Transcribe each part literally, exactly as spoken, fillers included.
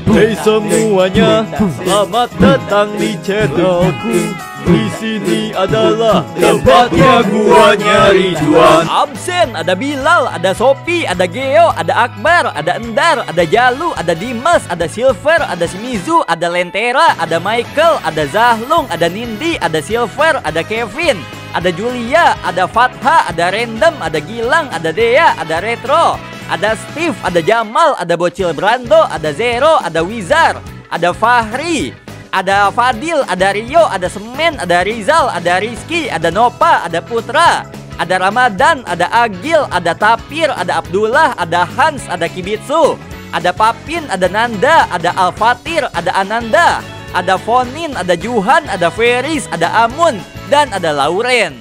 Hey semuanya, selamat datang di channelku. Di sini adalah tempatnya gua nyari cuan. Absen, ada Bilal, ada Sopi, ada Geo, ada Akbar, ada Endar, ada Jalu, ada Dimas, ada Silver, ada Shimizu, ada Lentera, ada Michael, ada Zahlung, ada Nindi, ada Silver, ada Kevin, ada Julia, ada Fatha, ada Random, ada Gilang, ada Dea, ada Retro, ada Steve, ada Jamal, ada Bocil Brando, ada Zero, ada Wizard, ada Fahri, ada Fadil, ada Rio, ada Semen, ada Rizal, ada Rizky, ada Nopa, ada Putra, ada Ramadan, ada Agil, ada Tapir, ada Abdullah, ada Hans, ada Kibitsu, ada Papin, ada Nanda, ada Al-Fatir, ada Ananda, ada Fonin, ada Juhan, ada Feris, ada Amun, dan ada Lauren.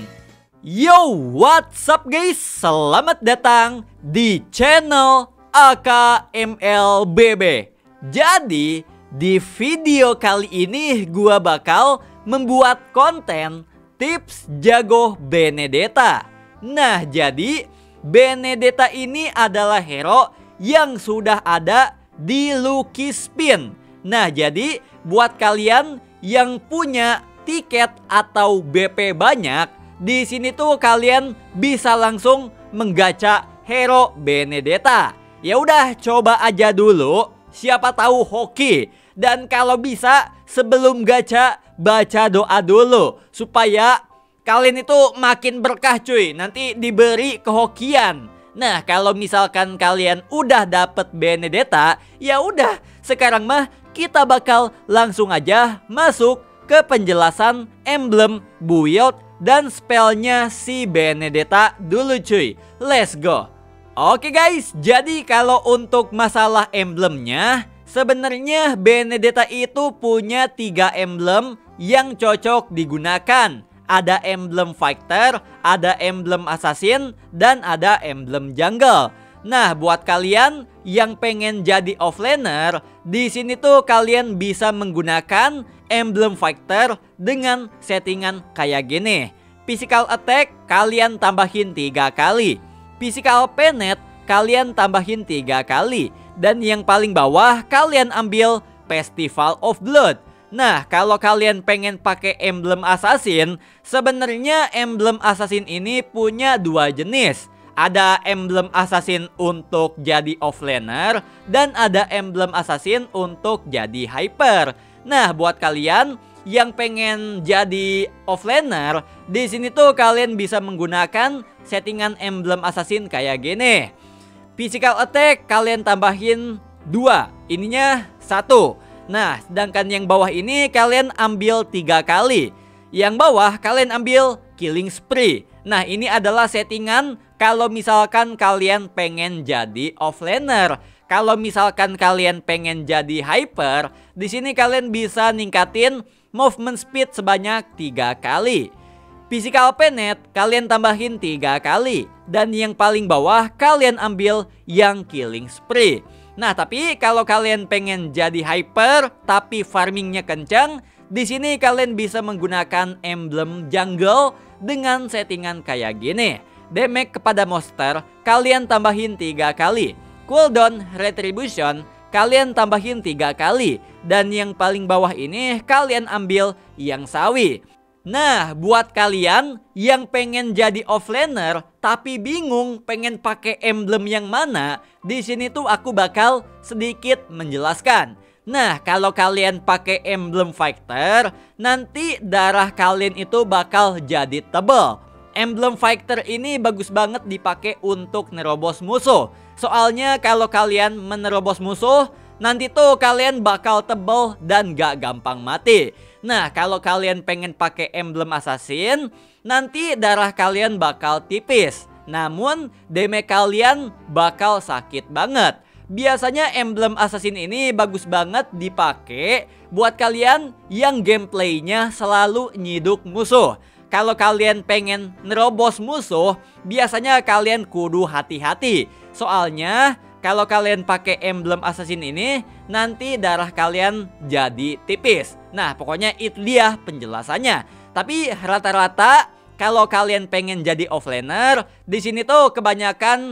Yo, what's up guys? Selamat datang di channel A K M L B B. Jadi, di video kali ini gua bakal membuat konten tips jago Benedetta. Nah, jadi Benedetta ini adalah hero yang sudah ada di Lucky Spin. Nah, jadi buat kalian yang punya tiket atau B P banyak, di sini tuh kalian bisa langsung menggacha hero Benedetta. Ya udah, coba aja dulu, siapa tahu hoki. Dan kalau bisa sebelum gacha baca doa dulu supaya kalian itu makin berkah cuy, nanti diberi kehokian. Nah, kalau misalkan kalian udah dapet Benedetta, ya udah, sekarang mah kita bakal langsung aja masuk ke penjelasan emblem, build, dan spellnya si Benedetta dulu cuy. Let's go. Oke guys, jadi kalau untuk masalah emblemnya, sebenarnya Benedetta itu punya tiga emblem yang cocok digunakan. Ada emblem fighter, ada emblem assassin, dan ada emblem jungle. Nah, buat kalian yang pengen jadi offlaner, di sini tuh kalian bisa menggunakan emblem fighter dengan settingan kayak gini. Physical attack kalian tambahin tiga kali. Physical penet kalian tambahin tiga kali. Dan yang paling bawah kalian ambil Festival of Blood. Nah, kalau kalian pengen pakai emblem assassin, sebenarnya emblem assassin ini punya dua jenis. Ada emblem assassin untuk jadi offlaner dan ada emblem assassin untuk jadi hyper. Nah, buat kalian yang pengen jadi offlaner, di sini tuh kalian bisa menggunakan settingan emblem assassin kayak gini. Physical attack kalian tambahin dua, ininya satu. Nah, sedangkan yang bawah ini kalian ambil tiga kali. Yang bawah kalian ambil killing spree. Nah, ini adalah settingan kalau misalkan kalian pengen jadi offlaner. Kalau misalkan kalian pengen jadi hyper, di sini kalian bisa ningkatin movement speed sebanyak tiga kali. Physical penet kalian tambahin tiga kali. Dan yang paling bawah kalian ambil yang killing spree. Nah, tapi kalau kalian pengen jadi hyper tapi farmingnya kencang, di sini kalian bisa menggunakan emblem jungle dengan settingan kayak gini. Damage kepada monster kalian tambahin tiga kali. Cooldown retribution kalian tambahin tiga kali. Dan yang paling bawah ini kalian ambil yang sawi. Nah, buat kalian yang pengen jadi offlaner tapi bingung pengen pakai emblem yang mana, di sini tuh aku bakal sedikit menjelaskan. Nah, kalau kalian pakai emblem fighter, nanti darah kalian itu bakal jadi tebal. Emblem fighter ini bagus banget dipakai untuk nerobos musuh. Soalnya kalau kalian menerobos musuh, nanti tuh kalian bakal tebal dan gak gampang mati. Nah, kalau kalian pengen pakai emblem assassin, nanti darah kalian bakal tipis. Namun, damage kalian bakal sakit banget. Biasanya emblem assassin ini bagus banget dipakai buat kalian yang gameplaynya selalu nyiduk musuh. Kalau kalian pengen nerobos musuh, biasanya kalian kudu hati-hati. Soalnya kalau kalian pakai emblem assassin ini, nanti darah kalian jadi tipis. Nah, pokoknya itu dia penjelasannya. Tapi rata-rata kalau kalian pengen jadi offlaner, di sini tuh kebanyakan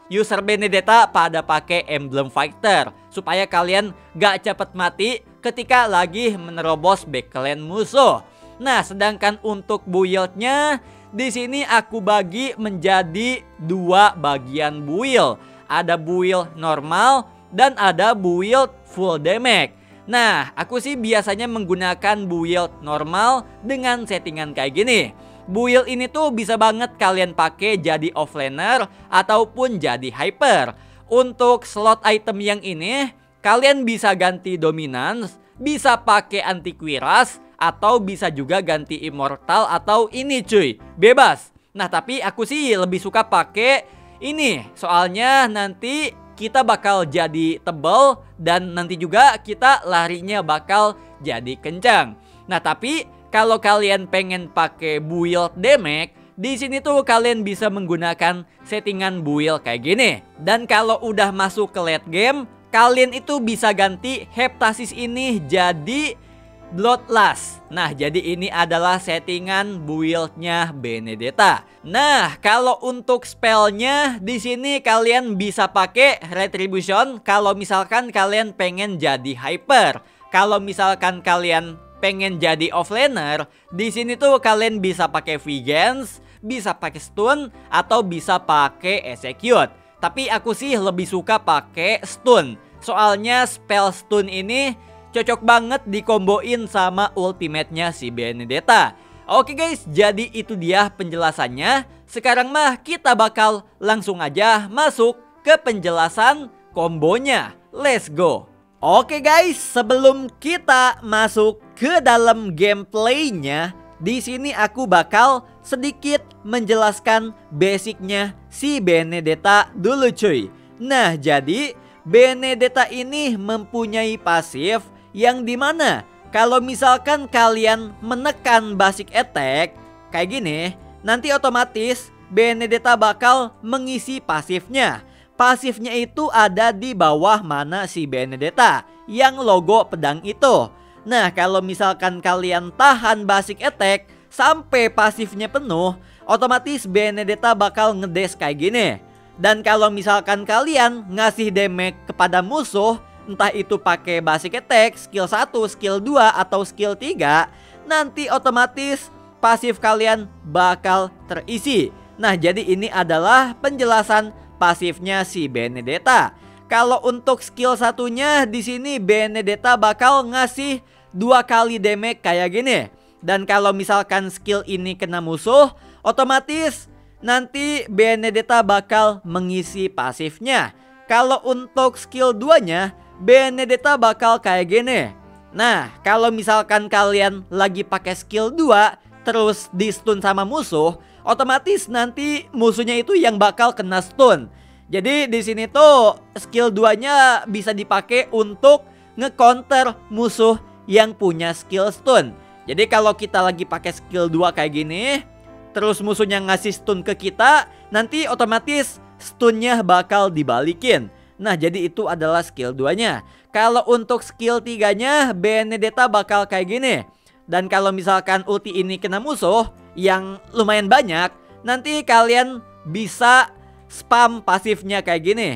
user Benedetta pada pakai Emblem Fighter supaya kalian gak cepet mati ketika lagi menerobos backline musuh. Nah, sedangkan untuk build-nya di sini aku bagi menjadi dua bagian build. Ada build normal dan ada build full damage. Nah, aku sih biasanya menggunakan build normal dengan settingan kayak gini. Build ini tuh bisa banget kalian pakai jadi offlaner ataupun jadi hyper. Untuk slot item yang ini, kalian bisa ganti dominance, bisa pakai antiquiras, atau bisa juga ganti immortal atau ini cuy, bebas. Nah, tapi aku sih lebih suka pakai ini, soalnya nanti kita bakal jadi tebal dan nanti juga kita larinya bakal jadi kencang. Nah, tapi kalau kalian pengen pakai build damage, di sini tuh kalian bisa menggunakan settingan build kayak gini. Dan kalau udah masuk ke late game, kalian itu bisa ganti Heptasis ini jadi Bloodlust. Nah, jadi ini adalah settingan build-nya Benedetta. Nah, kalau untuk spellnya di sini kalian bisa pakai Retribution kalau misalkan kalian pengen jadi hyper. Kalau misalkan kalian pengen jadi offlaner, di sini tuh kalian bisa pakai Vengeance, bisa pakai stun atau bisa pakai execute. Tapi aku sih lebih suka pakai stun. Soalnya spell stun ini cocok banget dikomboin sama ultimate-nya si Benedetta. Oke guys, jadi itu dia penjelasannya. Sekarang mah kita bakal langsung aja masuk ke penjelasan kombonya. Let's go. Oke guys, sebelum kita masuk ke dalam gameplaynya, di sini aku bakal sedikit menjelaskan basicnya si Benedetta dulu cuy. Nah, jadi Benedetta ini mempunyai pasif yang dimana kalau misalkan kalian menekan basic attack kayak gini, nanti otomatis Benedetta bakal mengisi pasifnya. Pasifnya itu ada di bawah mana si Benedetta yang logo pedang itu. Nah, kalau misalkan kalian tahan basic attack sampai pasifnya penuh, otomatis Benedetta bakal ngedes kayak gini. Dan kalau misalkan kalian ngasih damage kepada musuh, entah itu pakai basic attack, skill satu, skill dua, atau skill tiga, nanti otomatis pasif kalian bakal terisi. Nah, jadi ini adalah penjelasan pasifnya si Benedetta. Kalau untuk skill satunya di sini Benedetta bakal ngasih dua kali damage kayak gini. Dan kalau misalkan skill ini kena musuh, otomatis nanti Benedetta bakal mengisi pasifnya. Kalau untuk skill duanya, Benedetta bakal kayak gini. Nah, kalau misalkan kalian lagi pakai skill dua terus di stun sama musuh, otomatis nanti musuhnya itu yang bakal kena stun. Jadi di sini tuh skill duanya bisa dipakai untuk nge-counter musuh yang punya skill stun. Jadi kalau kita lagi pakai skill dua kayak gini, terus musuhnya ngasih stun ke kita, nanti otomatis stunnya bakal dibalikin. Nah, jadi itu adalah skill duanya. Kalau untuk skill tiganya, Benedetta bakal kayak gini. Dan kalau misalkan ulti ini kena musuh yang lumayan banyak, nanti kalian bisa spam pasifnya kayak gini.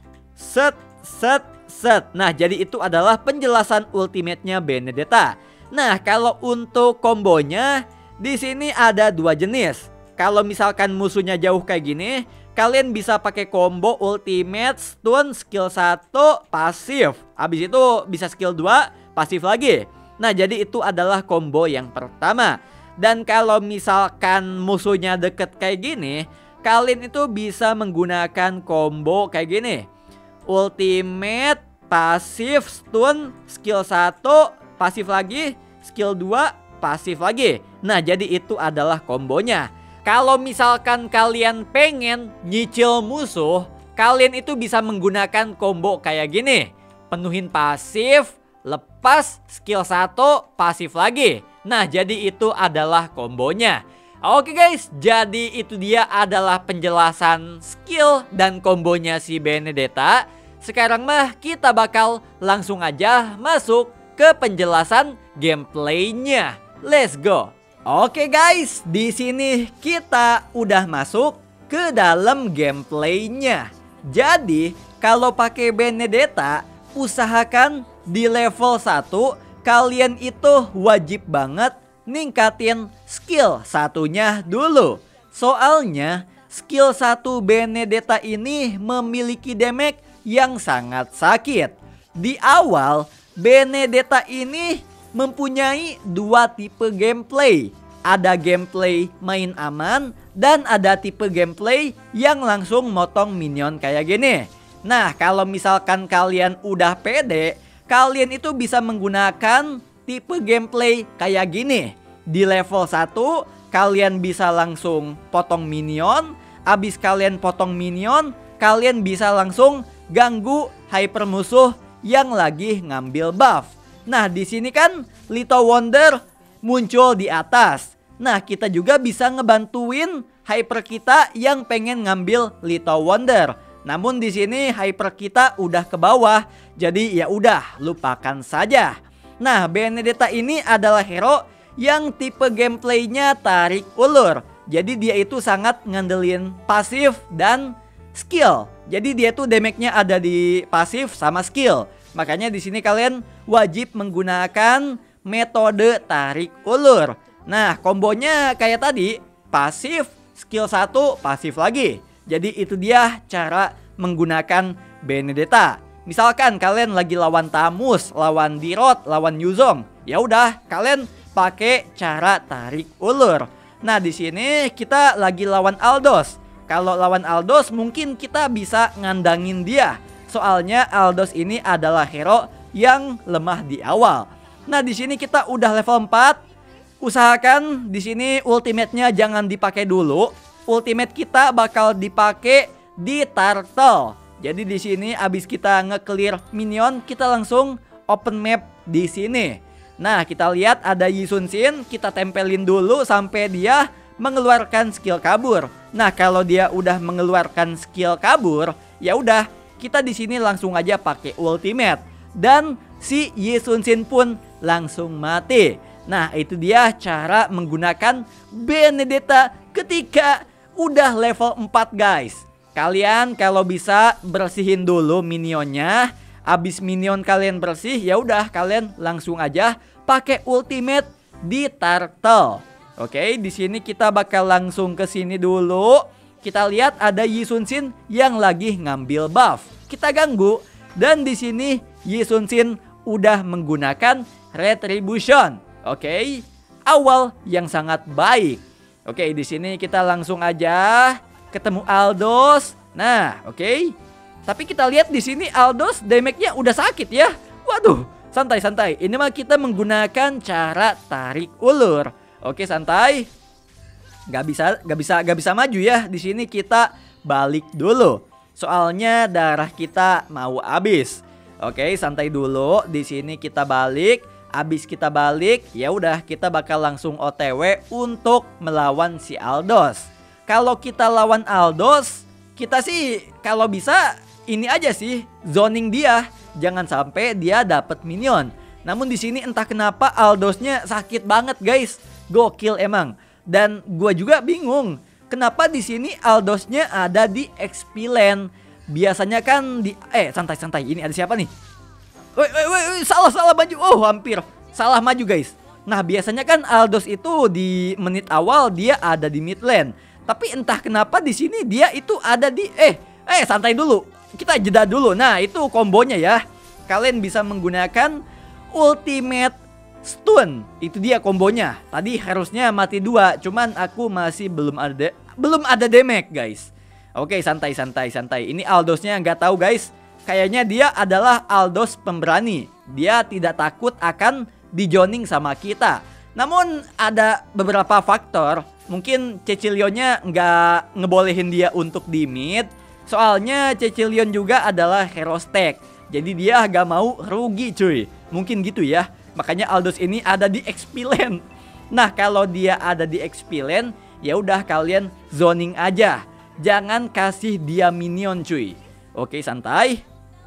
Set, set, set. Nah, jadi itu adalah penjelasan ultimate-nya Benedetta. Nah, kalau untuk kombonya, di sini ada dua jenis. Kalau misalkan musuhnya jauh kayak gini, kalian bisa pakai combo ultimate, stun, skill satu, pasif. Habis itu bisa skill dua, pasif lagi. Nah, jadi itu adalah combo yang pertama. Dan kalau misalkan musuhnya deket kayak gini, kalian itu bisa menggunakan combo kayak gini. Ultimate, pasif, stun, skill satu, pasif lagi, skill dua, pasif lagi. Nah, jadi itu adalah kombonya. Kalau misalkan kalian pengen nyicil musuh, kalian itu bisa menggunakan combo kayak gini. Penuhin pasif, lepas skill satu, pasif lagi. Nah, jadi itu adalah kombonya. Oke guys, jadi itu dia adalah penjelasan skill dan kombonya si Benedetta. Sekarang mah kita bakal langsung aja masuk ke penjelasan gameplaynya. Let's go. Oke guys, di sini kita udah masuk ke dalam gameplaynya. Jadi kalau pakai Benedetta, usahakan di level satu kalian itu wajib banget ningkatin skill satunya dulu. Soalnya skill satu Benedetta ini memiliki damage yang sangat sakit. Di awal Benedetta ini mempunyai dua tipe gameplay. Ada gameplay main aman dan ada tipe gameplay yang langsung motong minion kayak gini. Nah, kalau misalkan kalian udah pede, kalian itu bisa menggunakan tipe gameplay kayak gini. Di level satu kalian bisa langsung potong minion. Abis kalian potong minion, kalian bisa langsung ganggu hyper musuh yang lagi ngambil buff. Nah, di sini kan Little Wonder muncul di atas. Nah, kita juga bisa ngebantuin hyper kita yang pengen ngambil Little Wonder. Namun di sini hyper kita udah ke bawah, jadi ya udah lupakan saja. Nah, Benedetta ini adalah hero yang tipe gameplaynya tarik ulur. Jadi dia itu sangat ngandelin pasif dan skill. Jadi dia tuh damage-nya ada di pasif sama skill. Makanya di sini kalian wajib menggunakan metode tarik ulur. Nah, kombonya kayak tadi, pasif, skill satu, pasif lagi. Jadi itu dia cara menggunakan Benedetta. Misalkan kalian lagi lawan Tamus, lawan Dirot, lawan Yuzong, ya udah kalian pakai cara tarik ulur. Nah, di sini kita lagi lawan Aldos. Kalau lawan Aldos mungkin kita bisa ngandangin dia. Soalnya Aldos ini adalah hero yang lemah di awal. Nah, di sini kita udah level empat. Usahakan di sini ultimate-nya jangan dipakai dulu. Ultimate kita bakal dipakai di Turtle. Jadi di sini abis kita nge-clear minion, kita langsung open map di sini. Nah, kita lihat ada Yi Sun Shin, kita tempelin dulu sampai dia mengeluarkan skill kabur. Nah, kalau dia udah mengeluarkan skill kabur, ya udah kita di sini langsung aja pakai ultimate dan si Yi Sun Shin pun langsung mati. Nah, itu dia cara menggunakan Benedetta ketika udah level empat, guys. Kalian kalau bisa bersihin dulu minionnya. Abis minion kalian bersih, ya udah kalian langsung aja pakai ultimate di Turtle. Oke, di sini kita bakal langsung ke sini dulu. Kita lihat ada Yi Sun Shin yang lagi ngambil buff. Kita ganggu dan di sini Yi Sun Shin udah menggunakan Retribution. Oke, awal yang sangat baik. Oke, di sini kita langsung aja ketemu Aldos. Nah, oke. Tapi kita lihat di sini Aldos damage-nya udah sakit ya. Waduh, santai-santai. Ini mah kita menggunakan cara tarik ulur. Oke, santai. Gak bisa, gak bisa, gak bisa maju ya. Di sini kita balik dulu. Soalnya darah kita mau habis. Oke, santai dulu. Di sini kita balik. Abis kita balik, ya udah kita bakal langsung O T W untuk melawan si Aldos. Kalau kita lawan Aldos, kita sih kalau bisa ini aja sih, zoning dia, jangan sampai dia dapat minion. Namun di sini entah kenapa Aldosnya sakit banget, guys. Gokil emang. Dan gua juga bingung, kenapa di sini Aldosnya ada di X P lane. Biasanya kan di eh santai-santai, ini ada siapa nih? Woi, woi, woi, salah, salah maju. Oh, hampir salah maju, guys. Nah, biasanya kan Aldos itu di menit awal dia ada di mid lane. Tapi entah kenapa di sini dia itu ada di eh eh santai dulu. Kita jeda dulu. Nah, itu kombonya ya. Kalian bisa menggunakan ultimate stun. Itu dia kombonya. Tadi harusnya mati dua, cuman aku masih belum ada belum ada damage, guys. Oke, santai santai santai. Ini Aldosnya nggak tahu, guys. Kayaknya dia adalah Aldos pemberani. Dia tidak takut akan dijoining sama kita. Namun ada beberapa faktor. Mungkin Cecilionnya nggak ngebolehin dia untuk di mid. Soalnya Cecilion juga adalah hero stack. Jadi dia gak mau rugi, cuy. Mungkin gitu ya. Makanya Aldos ini ada di X P lane. Nah, kalau dia ada di X P lane, ya udah kalian zoning aja. Jangan kasih dia minion, cuy. Oke, santai.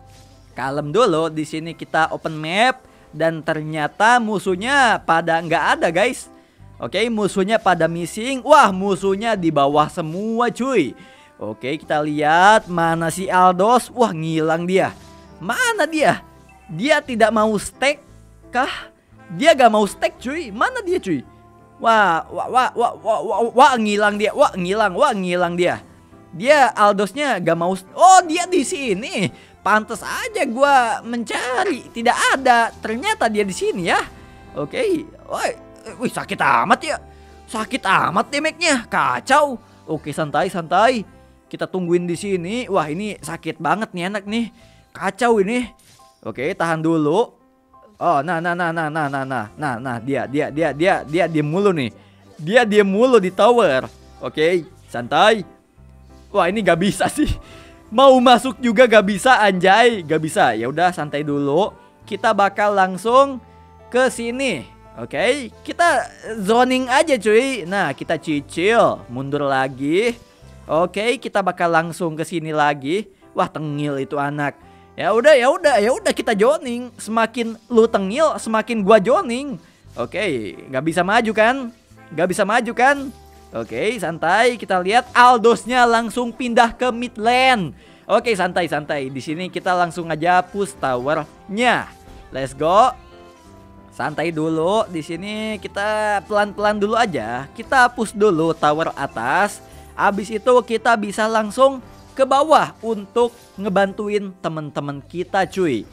Kalem dulu. Di sini kita open map dan ternyata musuhnya pada nggak ada, guys. Oke, musuhnya pada missing. Wah, musuhnya di bawah semua, cuy. Oke, kita lihat mana si Aldos. Wah, ngilang dia. Mana dia? Dia tidak mau stack kah? Dia gak mau stack cuy. Mana dia cuy? Wah, wah, wah, wah, wah, wah, wah, ngilang dia. Wah, ngilang, wah, ngilang dia. Dia Aldosnya gak mau. Oh, dia di sini. Pantes aja gua mencari, tidak ada. Ternyata dia di sini ya. Oke. Woi, wih, sakit amat ya. Sakit amat damage-nya. Kacau. Oke, santai, santai. Kita tungguin di sini. Wah, ini sakit banget nih anak nih. Kacau ini. Oke, tahan dulu. Oh, nah, nah, nah, nah, nah, nah, nah, nah, nah, dia, dia, dia, dia, dia diem mulu nih. Dia diem mulu di tower. Oke, santai. Wah, ini gak bisa sih. Mau masuk juga gak bisa, anjay. Gak bisa. Ya udah, santai dulu. Kita bakal langsung ke sini. Oke, kita zoning aja cuy. Nah, kita cicil, mundur lagi. Oke, kita bakal langsung ke sini lagi. Wah, tengil itu anak. Ya udah, ya udah, ya udah kita joning. Semakin lu tengil, semakin gua joning. Oke, nggak bisa maju kan? Nggak bisa maju kan? Oke, santai. Kita lihat Aldosnya langsung pindah ke mid lane. Oke, santai, santai. Di sini kita langsung aja push towernya. Let's go. Santai dulu. Di sini kita pelan-pelan dulu aja. Kita push dulu tower atas. Abis itu kita bisa langsung ke bawah untuk ngebantuin teman-teman kita cuy.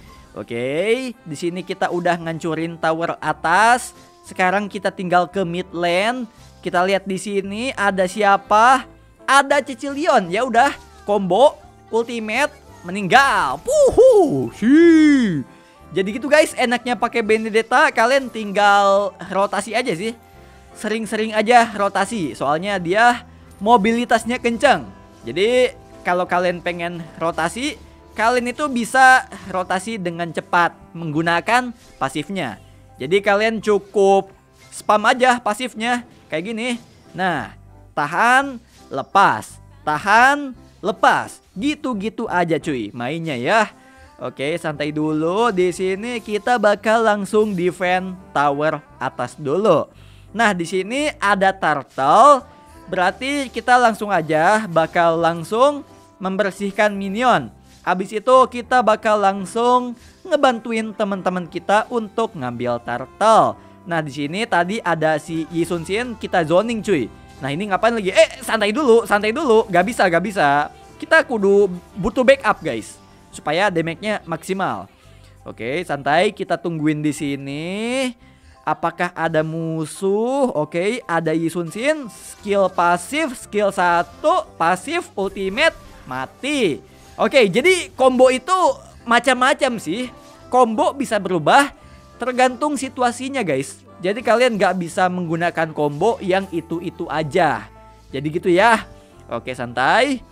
Oke, di sini kita udah ngancurin tower atas. Sekarang kita tinggal ke mid lane. Kita lihat di sini ada siapa? Ada Cicilion. Ya udah, combo ultimate meninggal. Puhu. Sih. Jadi gitu guys, enaknya pakai Benedetta, kalian tinggal rotasi aja sih. Sering-sering aja rotasi, soalnya dia mobilitasnya kencang. Jadi kalau kalian pengen rotasi, kalian itu bisa rotasi dengan cepat menggunakan pasifnya. Jadi kalian cukup spam aja pasifnya kayak gini. Nah, tahan, lepas, tahan, lepas. Gitu-gitu aja cuy mainnya ya. Oke, santai dulu. Di sini kita bakal langsung defend tower atas dulu. Nah, di sini ada turtle. Berarti kita langsung aja bakal langsung membersihkan minion. Habis itu kita bakal langsung ngebantuin teman-teman kita untuk ngambil turtle. Nah, di sini tadi ada si Yi Sun Shin, kita zoning cuy. Nah, ini ngapain lagi? Eh, santai dulu, santai dulu. Gak bisa, gak bisa. Kita kudu butuh backup guys, supaya damage-nya maksimal. Oke, santai, kita tungguin di sini. Apakah ada musuh? Oke, ada Yi Sun Shin, skill pasif, skill satu, pasif, ultimate, mati. Oke, jadi combo itu macam-macam sih. Combo bisa berubah tergantung situasinya guys. Jadi kalian gak bisa menggunakan combo yang itu-itu aja. Jadi gitu ya. Oke, santai.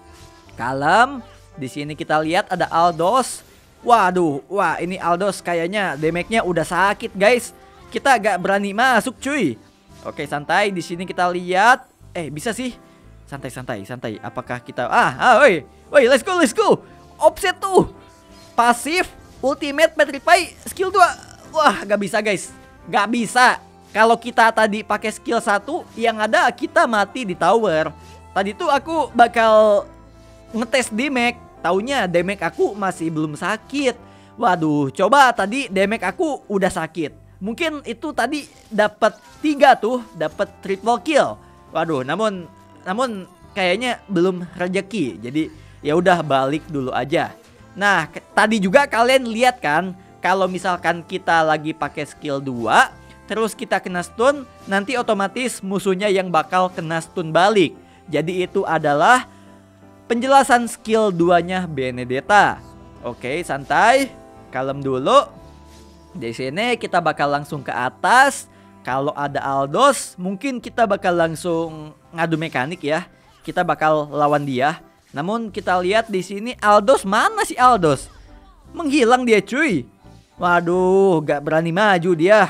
Kalem. Di sini kita lihat ada Aldos. Waduh, wah ini Aldos kayaknya damage-nya udah sakit guys. Kita gak berani masuk cuy. Oke, santai. Di sini kita lihat. Eh, bisa sih. Santai, santai, santai. Apakah kita ah, ah, woi, woi, let's go, let's go. Offset tuh. Pasif, ultimate, petrify, skill dua. Wah, gak bisa guys. Gak bisa. Kalau kita tadi pakai skill satu, yang ada kita mati di tower. Tadi tuh aku bakal ngetes damage, taunya damage aku masih belum sakit. Waduh, coba tadi damage aku udah sakit. Mungkin itu tadi dapat tiga tuh, dapat triple kill. Waduh, namun namun kayaknya belum rezeki. Jadi ya udah balik dulu aja. Nah, tadi juga kalian lihat kan, kalau misalkan kita lagi pakai skill dua, terus kita kena stun, nanti otomatis musuhnya yang bakal kena stun balik. Jadi itu adalah penjelasan skill duanya Benedetta. Oke, santai, kalem dulu. Di sini kita bakal langsung ke atas. Kalau ada Aldos, mungkin kita bakal langsung ngadu mekanik ya. Kita bakal lawan dia. Namun kita lihat di sini Aldos, mana sih Aldos? Menghilang dia cuy. Waduh, gak berani maju dia.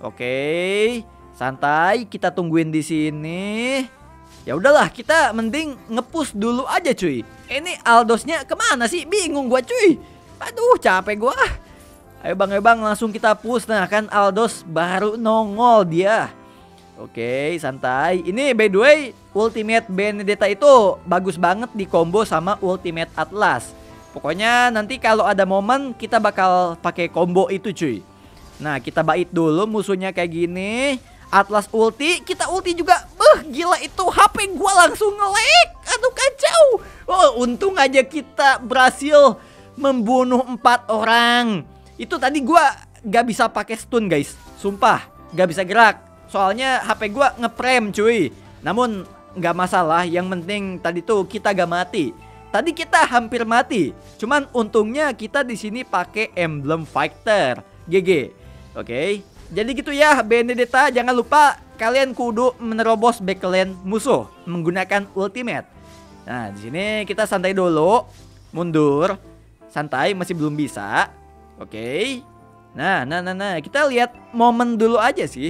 Oke, santai, kita tungguin di sini. Ya udahlah, kita mending ngepush dulu aja cuy. Ini Aldosnya kemana sih? Bingung gua cuy. Aduh, capek gua. Ayo bang, ayo bang, langsung kita push. Nah kan Aldos baru nongol dia. Oke, santai. Ini by the way, Ultimate Benedetta itu bagus banget di combo sama Ultimate Atlas. Pokoknya nanti kalau ada momen kita bakal pakai combo itu cuy. Nah, kita bait dulu musuhnya kayak gini. Atlas ulti, kita ulti juga. Beuh, gila itu H P gua langsung nge-lag. Aduh kacau. Oh, untung aja kita berhasil membunuh empat orang. Itu tadi gua gak bisa pakai stun guys. Sumpah, gak bisa gerak. Soalnya H P gua ngeprem cuy. Namun gak masalah, yang penting tadi tuh kita gak mati. Tadi kita hampir mati. Cuman untungnya kita di sini pakai emblem fighter. G G. Oke. Jadi gitu ya Benedetta, jangan lupa kalian kudu menerobos backline musuh menggunakan ultimate. Nah, di sini kita santai dulu. Mundur. Santai, masih belum bisa. Oke. Nah, nah nah nah, kita lihat momen dulu aja sih.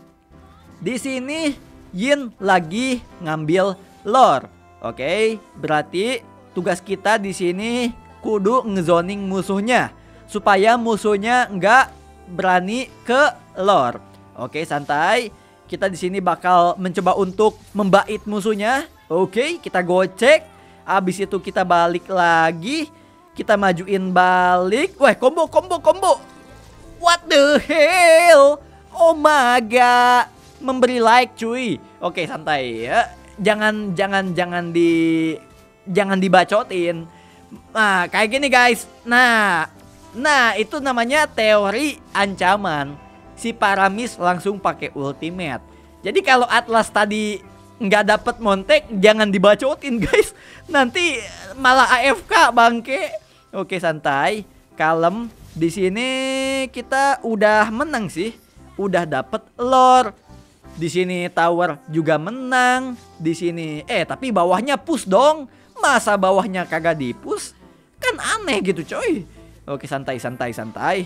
Di sini Yin lagi ngambil lore. Oke, berarti tugas kita di sini kudu ngezoning musuhnya supaya musuhnya nggak berani ke lore. Oke, santai. Kita di sini bakal mencoba untuk membait musuhnya. Oke, kita gocek. Abis itu kita balik lagi. Kita majuin balik. Wah, combo combo combo. What the hell? Oh my god. Memberi like cuy. Oke, santai ya. Jangan jangan jangan di jangan dibacotin. Nah, kayak gini guys. Nah, nah itu namanya teori ancaman. Si Paramis langsung pakai ultimate. Jadi kalau Atlas tadi nggak dapet montek, jangan dibacotin guys. Nanti malah A F K bangke. Oke, santai, kalem. Di sini kita udah menang sih. Udah dapet lore. Di sini tower juga menang. Di sini eh tapi bawahnya push dong. Masa bawahnya kagak di-push? Kan aneh gitu coy. Oke, santai santai santai.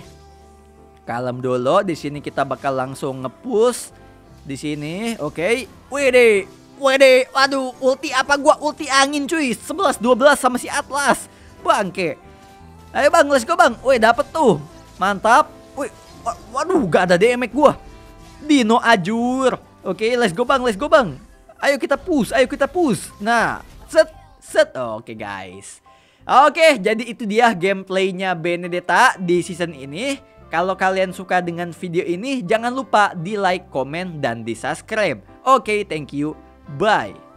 Kalem dulu. Di sini kita bakal langsung nge-push. Di sini, oke. Okay. Wede, wede. Waduh, ulti apa gua? Ulti angin cuy. sebelas dua belas sama si Atlas. Bangke. Ayo bang, let's go bang. Wih, dapet tuh. Mantap. Wih, waduh, gak ada damage gua. Dino ajur. Oke, okay, let's go bang, let's go bang. Ayo kita push, ayo kita push. Nah, set, set. Oke okay, guys. Oke, okay, jadi itu dia gameplaynya Benedetta di season ini. Kalau kalian suka dengan video ini, jangan lupa di like, komen, dan di subscribe. Oke, okay, thank you. Bye.